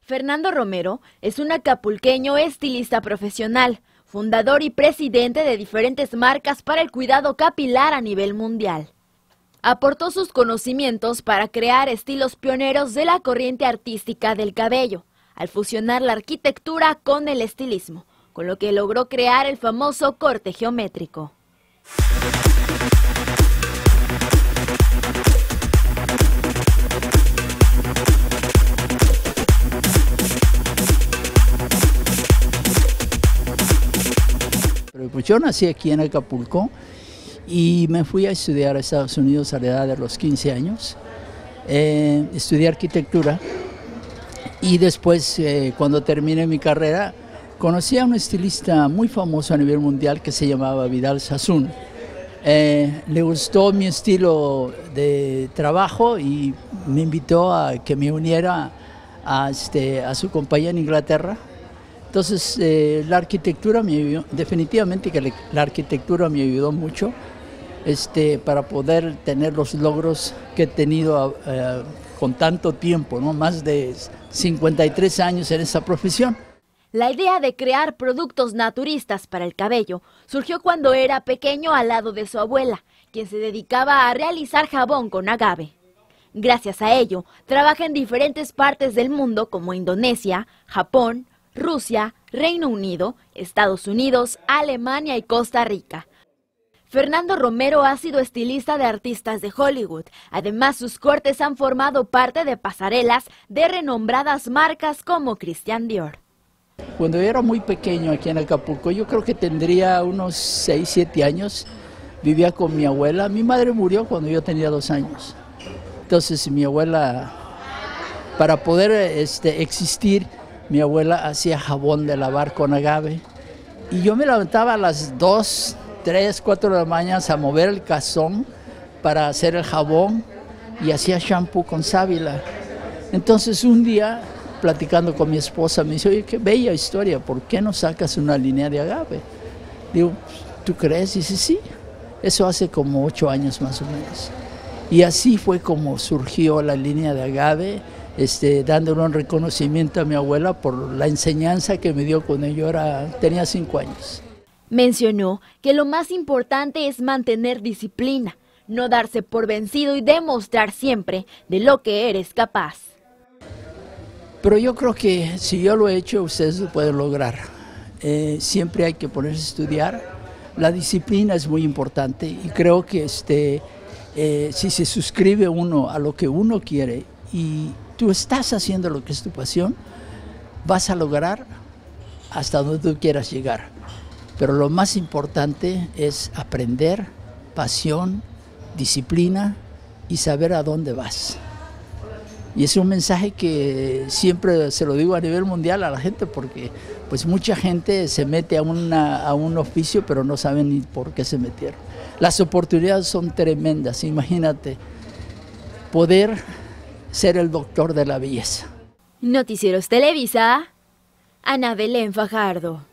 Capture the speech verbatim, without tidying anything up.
Fernando Romero es un acapulqueño estilista profesional, fundador y presidente de diferentes marcas para el cuidado capilar a nivel mundial. Aportó sus conocimientos para crear estilos pioneros de la corriente artística del cabello, al fusionar la arquitectura con el estilismo, con lo que logró crear el famoso corte geométrico. Pues yo nací aquí en Acapulco y me fui a estudiar a Estados Unidos a la edad de los quince años. Eh, estudié arquitectura y después, eh, cuando terminé mi carrera, conocí a un estilista muy famoso a nivel mundial que se llamaba Vidal Sassoon. Eh, le gustó mi estilo de trabajo y me invitó a que me uniera a, este, a su compañía en Inglaterra. Entonces, eh, la arquitectura me ayudó, definitivamente que le, la arquitectura me ayudó mucho este, para poder tener los logros que he tenido eh, con tanto tiempo, ¿no? Más de cincuenta y tres años en esa profesión. La idea de crear productos naturistas para el cabello surgió cuando era pequeño al lado de su abuela, quien se dedicaba a realizar jabón con agave. Gracias a ello, trabaja en diferentes partes del mundo como Indonesia, Japón, Rusia, Reino Unido, Estados Unidos, Alemania y Costa Rica. Fernando Romero ha sido estilista de artistas de Hollywood. Además, sus cortes han formado parte de pasarelas de renombradas marcas como Christian Dior. Cuando yo era muy pequeño aquí en Acapulco, yo creo que tendría unos seis, siete años, vivía con mi abuela. Mi madre murió cuando yo tenía dos años. Entonces mi abuela, para poder este, existir, mi abuela hacía jabón de lavar con agave y yo me levantaba a las dos, tres, cuatro de la mañana a mover el cazón para hacer el jabón y hacía shampoo con sábila. Entonces un día, platicando con mi esposa, me dice, oye, qué bella historia, ¿por qué no sacas una línea de agave? Digo, ¿tú crees? Dice, sí, eso hace como ocho años más o menos. Y así fue como surgió la línea de agave, Este, dándole un reconocimiento a mi abuela por la enseñanza que me dio cuando yo era, tenía cinco años. Mencionó que lo más importante es mantener disciplina, no darse por vencido y demostrar siempre de lo que eres capaz. Pero yo creo que si yo lo he hecho, ustedes lo pueden lograr. Eh, siempre hay que ponerse a estudiar. La disciplina es muy importante y creo que este, eh, si se suscribe uno a lo que uno quiere y tú estás haciendo lo que es tu pasión, vas a lograr hasta donde tú quieras llegar. Pero lo más importante es aprender, pasión, disciplina y saber a dónde vas. Y es un mensaje que siempre se lo digo a nivel mundial a la gente, porque pues mucha gente se mete a, una, a un oficio pero no saben ni por qué se metieron. Las oportunidades son tremendas, imagínate, poder ser el doctor de la belleza. Noticieros Televisa, Ana Belén Fajardo.